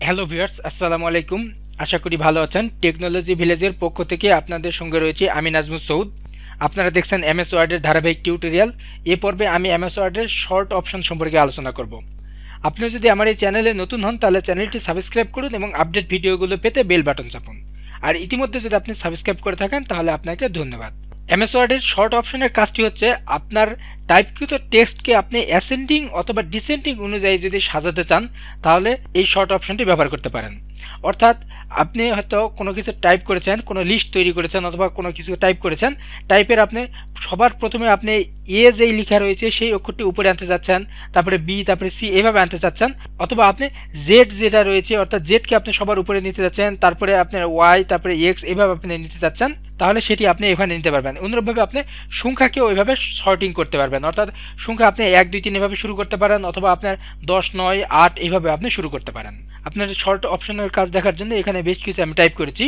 Hello viewers, আসসালামু আলাইকুম। আশা করি ভালো আছেন। টেকনোলজি ভিলেজের পক্ষ থেকে আপনাদের সঙ্গে রয়েছে আমি নাজমুস সৌদ। আপনারা দেখছেন এমএস ওয়ার্ডের ধারাবাহিক টিউটোরিয়াল। এ পর্বে আমি এমএস ওয়ার্ডের শর্ট অপশন সম্পর্কে আলোচনা করব। আপনি যদি আমার এই চ্যানেলে নতুন হন তাহলে চ্যানেলটি সাবস্ক্রাইব করুন এবং আপডেট ভিডিওগুলো পেতে বেল বাটন চাপুন। আর ইতিমধ্যে যদি আপনি সাবস্ক্রাইব করে থাকেন তাহলে আপনাকে ধন্যবাদ। এমএস ওয়ার্ডের শর্ট অপশনের কাজটি হচ্ছে আপনার টাইপকৃত টেক্সটকে আপনি অ্যাসেন্ডিং অথবা ডিসেন্ডিং অনুযায়ী যদি সাজাতে চান তাহলে এই শর্ট অপশনটি ব্যবহার করতে পারেন। অর্থাৎ আপনি হয়তো কোনো কিছু টাইপ করেছেন, কোনো লিস্ট তৈরি করেছেন অথবা কোনো কিছু টাইপ করেছেন, টাইপের আপনি সবার প্রথমে আপনি এ যেই লেখা রয়েছে সেই অক্ষরটি উপরে আনতে যাচ্ছেন, তারপরে বি, তারপরে সি এভাবে আনতে চাচ্ছেন, অথবা আপনি জেড যেটা রয়েছে অর্থাৎ জেডকে আপনি সবার উপরে নিতে যাচ্ছেন, তারপরে আপনার ওয়াই, তারপরে এক্স এভাবে আপনি নিতে চাচ্ছেন, তাহলে সেটি আপনি এখানে নিতে পারবেন। অনুরূপভাবে আপনি সংখ্যাকেও ওইভাবে সর্টিং করতে পারবেন। অর্থাৎ সংখ্যা আপনি 1 2 3 এভাবে শুরু করতে পারেন, অথবা আপনার 10 9 8 এইভাবে আপনি শুরু করতে পারেন। আপনার শর্ট অপশনের কাজ দেখার জন্য এখানে বেশ কিছু আমি টাইপ করেছি।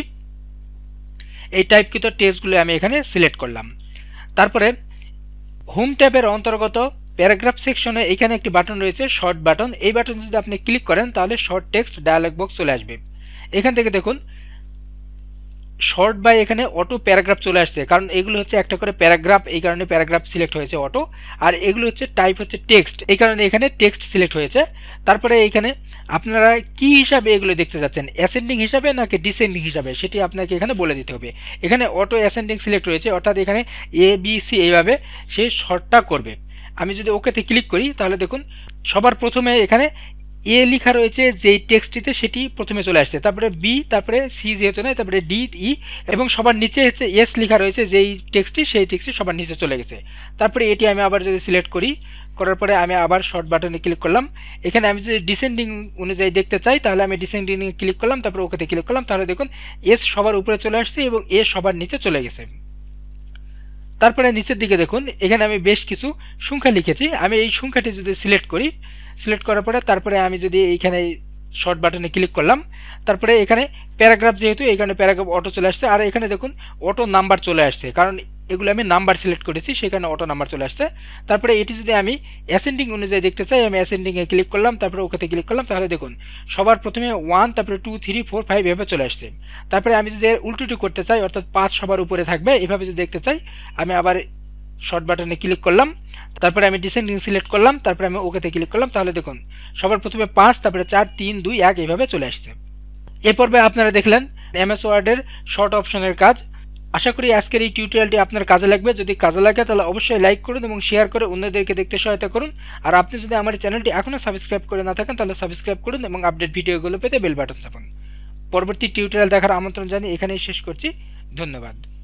এই টাইপকৃত টেক্সটগুলো আমি এখানে সিলেক্ট করলাম। তারপরে হোম ট্যাবের অন্তর্গত প্যারাগ্রাফ সেকশনে এখানে একটি বাটন রয়েছে, শর্ট বাটন। এই বাটন যদি আপনি ক্লিক করেন তাহলে শর্ট টেক্সট ডায়ালগ বক্স চলে আসবে। এখান থেকে দেখুন শর্ট বাই এখানে অটো প্যারাগ্রাফ চলে আসছে, কারণ এগুলো হচ্ছে একটা করে প্যারাগ্রাফ, এই কারণে প্যারাগ্রাফ সিলেক্ট হয়েছে অটো। আর এগুলো হচ্ছে টাইপ হচ্ছে টেক্সট, এই কারণে এখানে টেক্সট সিলেক্ট হয়েছে। তারপরে এখানে আপনারা কি হিসাবে এগুলো দেখতে যাচ্ছেন, অ্যাসেন্ডিং হিসাবে নাকি ডিসেন্ডিং হিসাবে, সেটি আপনাকে এখানে বলে দিতে হবে। এখানে অটো অ্যাসেন্ডিং সিলেক্ট হয়েছে, অর্থাৎ এখানে এ বি সি এইভাবে সে শর্টটা করবে। আমি যদি ওকেতে ক্লিক করি তাহলে দেখুন সবার প্রথমে এখানে এ লেখা রয়েছে যেই টেক্সটটিতে সেটি প্রথমে চলে আসছে, তারপরে বি, তারপরে সি যেহেতু নয়, তারপরে ডি ই, এবং সবার নিচে হচ্ছে এস লেখা রয়েছে যেই টেক্সটটি, সেই টেক্সটটি সবার নিচে চলে গেছে। তারপরে এটি আমি আবার যদি সিলেক্ট করি, করার পরে আমি আবার শর্ট বাটনে ক্লিক করলাম। এখানে আমি যদি ডিসেন্ডিং অনুযায়ী দেখতে চাই তাহলে আমি ডিসেন্ডিং ক্লিক করলাম, তারপরে ওকেতে ক্লিক করলাম, তাহলে দেখুন এস সবার উপরে চলে আসছে এবং এ সবার নিচে চলে গেছে। তারপরে নিচের দিকে দেখুন এখানে আমি বেশ কিছু সংখ্যা লিখেছি। আমি এই সংখ্যাটি যদি সিলেক্ট করি, সিলেক্ট করার পরে তারপরে আমি যদি এইখানে শর্ট বাটনে ক্লিক করলাম, তারপরে এখানে প্যারাগ্রাফ যেহেতু এখানে প্যারাগ্রাফ অটো চলে আসছে। আর এখানে দেখুন অটো নাম্বার চলে আসছে, কারণ এগুলো আমি নাম্বার সিলেক্ট করেছি, সেখানে অটো নাম্বার চলে আসছে। তারপরে এটি যদি আমি অ্যাসেন্ডিং অনুযায়ী দেখতে চাই, আমি অ্যাসেন্ডিংয়ে ক্লিক করলাম, তারপরে ওকেতে ক্লিক করলাম, তাহলে দেখুন সবার প্রথমে 1, তারপরে 2 3 4 5 এভাবে চলে আসছে। তারপরে আমি যদি উল্টোটি করতে চাই, অর্থাৎ 5 সবার উপরে থাকবে এভাবে যদি দেখতে চাই, আমি আবার শর্ট বাটনে ক্লিক করলাম, তারপরে আমি ডিসেন্ডিং সিলেক্ট করলাম, তারপরে আমি ওকেতে ক্লিক করলাম, তাহলে দেখুন সবার প্রথমে 5, তারপরে 4 3 2 1 এইভাবে চলে আসছে। এ পর্বে আপনারা দেখলেন এমএস ওয়ার্ডের শর্ট অপশনের কাজ। আশা করি আজকের এই টিউটোরিয়ালটি আপনার কাজে লাগবে। যদি কাজে লাগে তাহলে অবশ্যই লাইক করুন এবং শেয়ার করে অন্যদেরকে দেখতে সহায়তা করুন। আর আপনি যদি আমার চ্যানেলটি এখনও সাবস্ক্রাইব করে না থাকেন তাহলে সাবস্ক্রাইব করুন এবং আপডেট ভিডিওগুলো পেতে বেল বাটন চাপুন। পরবর্তী টিউটোরিয়াল দেখার আমন্ত্রণ জানিয়ে এখানেই শেষ করছি। ধন্যবাদ।